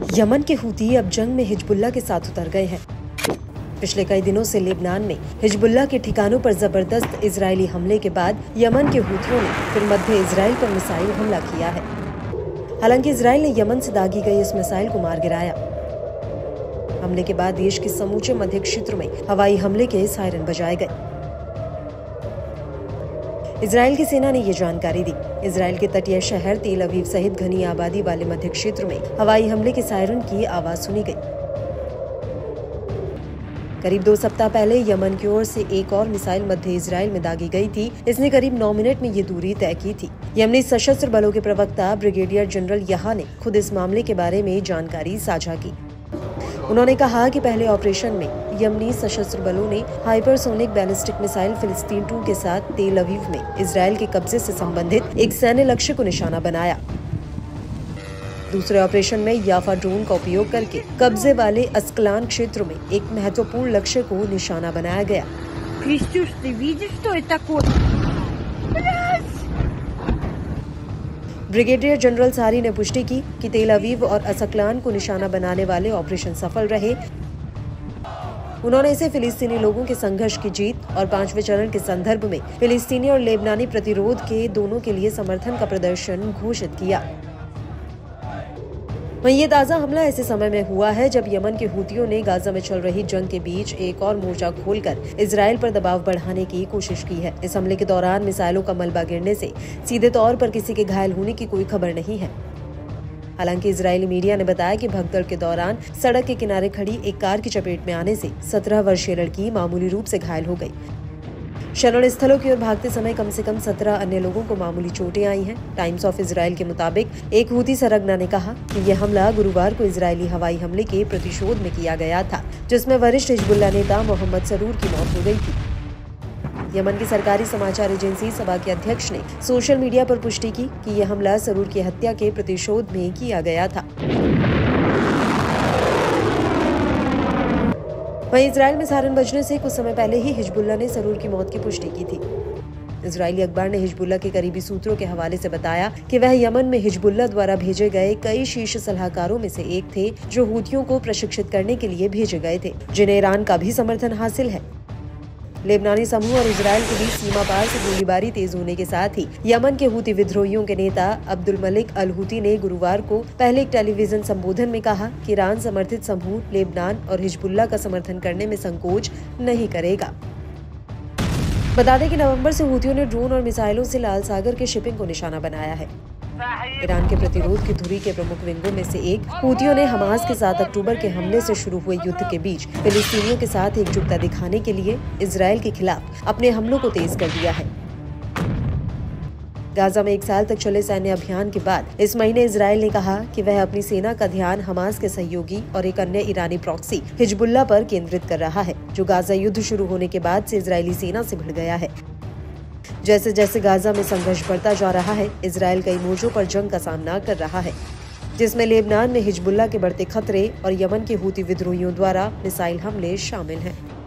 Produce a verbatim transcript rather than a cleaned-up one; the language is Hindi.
यमन के हूती अब जंग में हिजबुल्लाह के साथ उतर गए हैं। पिछले कई दिनों से लेबनान में हिजबुल्लाह के ठिकानों पर जबरदस्त इजरायली हमले के बाद यमन के हूतियों ने फिर मध्य इजराइल पर मिसाइल हमला किया है। हालांकि इजराइल ने यमन से दागी गई इस मिसाइल को मार गिराया। हमले के बाद देश के समूचे मध्य क्षेत्र में हवाई हमले के सायरन बजाए गए। इजराइल की सेना ने ये जानकारी दी। इजराइल के तटीय शहर तेल अवीव सहित घनी आबादी वाले मध्य क्षेत्र में हवाई हमले के सायरन की आवाज सुनी गई। करीब दो सप्ताह पहले यमन की ओर से एक और मिसाइल मध्य इजराइल में दागी गई थी। इसने करीब नौ मिनट में ये दूरी तय की थी। यमनी सशस्त्र बलों के प्रवक्ता ब्रिगेडियर जनरल यहा ने खुद इस मामले के बारे में जानकारी साझा की। उन्होंने कहा कि पहले ऑपरेशन में यमनी सशस्त्र बलों ने hypersonic ballistic missile Palestine two के साथ तेल अवीव में इजराइल के कब्जे से संबंधित एक सैन्य लक्ष्य को निशाना बनाया। दूसरे ऑपरेशन में याफा ड्रोन का उपयोग करके कब्जे वाले अस्कलान क्षेत्र में एक महत्वपूर्ण लक्ष्य को निशाना बनाया गया। ब्रिगेडियर जनरल सारी ने पुष्टि की कि तेल अवीव और अस्कलान को निशाना बनाने वाले ऑपरेशन सफल रहे। उन्होंने इसे फिलिस्तीनी लोगों के संघर्ष की जीत और पांचवें चरण के संदर्भ में फिलिस्तीनी और लेबनानी प्रतिरोध के दोनों के लिए समर्थन का प्रदर्शन घोषित किया। वहीं ये ताज़ा हमला ऐसे समय में हुआ है जब यमन के हूतियों ने गाजा में चल रही जंग के बीच एक और मोर्चा खोलकर इजराइल पर दबाव बढ़ाने की कोशिश की है। इस हमले के दौरान मिसाइलों का मलबा गिरने से सीधे तौर पर किसी के घायल होने की कोई खबर नहीं है। हालांकि इजरायली मीडिया ने बताया कि भगदड़ के दौरान सड़क के किनारे खड़ी एक कार की चपेट में आने से सत्रह वर्षीय लड़की मामूली रूप से घायल हो गई। शरण स्थलों की ओर भागते समय कम से कम सत्रह अन्य लोगों को मामूली चोटें आई हैं। टाइम्स ऑफ इजराइल के मुताबिक एक हूती सरगना ने कहा कि यह हमला गुरुवार को इजरायली हवाई हमले के प्रतिशोध में किया गया था, जिसमें वरिष्ठ हिजबुल्लाह नेता मोहम्मद सरूर की मौत हो गई थी। यमन की सरकारी समाचार एजेंसी सबा के अध्यक्ष ने सोशल मीडिया पर पुष्टि की कि यह हमला सरूर की हत्या के प्रतिशोध में किया गया था। वहीं इजराइल में सायरन बजने से कुछ समय पहले ही हिजबुल्लाह ने सरूर की मौत की पुष्टि की थी। इजरायली अखबार ने हिजबुल्लाह के करीबी सूत्रों के हवाले से बताया कि वह यमन में हिजबुल्लाह द्वारा भेजे गए कई शीर्ष सलाहकारों में से एक थे, जो हूतियों को प्रशिक्षित करने के लिए भेजे गए थे, जिन्हें ईरान का भी समर्थन हासिल है। लेबनानी समूह और इजराइल के बीच सीमा पार से गोलीबारी तेज होने के साथ ही यमन के हूती विद्रोहियों के नेता अब्दुल मलिक अल हूती ने गुरुवार को पहले एक टेलीविजन संबोधन में कहा कि ईरान समर्थित समूह लेबनान और हिजबुल्लाह का समर्थन करने में संकोच नहीं करेगा। बता दें कि नवंबर से हूतियों ने ड्रोन और मिसाइलों से लाल सागर के शिपिंग को निशाना बनाया है। ईरान के प्रतिरोध की धुरी के प्रमुख विंगों में से एक हूतियों ने हमास के सात अक्टूबर के हमले से शुरू हुए युद्ध के बीच फिलिस्तीनियों के साथ एकजुटता दिखाने के लिए इजराइल के खिलाफ अपने हमलों को तेज कर दिया है। गाजा में एक साल तक चले सैन्य अभियान के बाद इस महीने इजराइल ने कहा कि वह अपनी सेना का ध्यान हमास के सहयोगी और एक अन्य ईरानी प्रॉक्सी हिजबुल्लाह पर केंद्रित कर रहा है, जो गाजा युद्ध शुरू होने के बाद से इजरायली सेना से भिड़ गया है। जैसे जैसे गाजा में संघर्ष बढ़ता जा रहा है, इजराइल कई मोर्चों पर जंग का सामना कर रहा है, जिसमें लेबनान में हिजबुल्लाह के बढ़ते खतरे और यमन के हूती विद्रोहियों द्वारा मिसाइल हमले शामिल हैं।